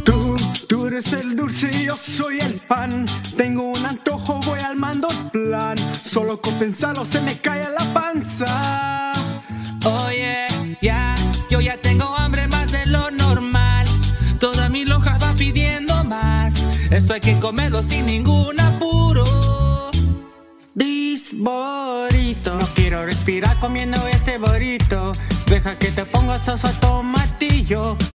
Tú eres el dulce y yo soy el pan. Tengo un antojo, voy al mando plan. Solo con pensarlo se me cae la panza. Oye, yo ya tengo hambre más de lo normal. Toda mi lonja va pidiendo más. Eso hay que comerlo sin ningún apuro. Burrito, no quiero respirar comiendo este burrito. Deja que te ponga salsa tomatillo.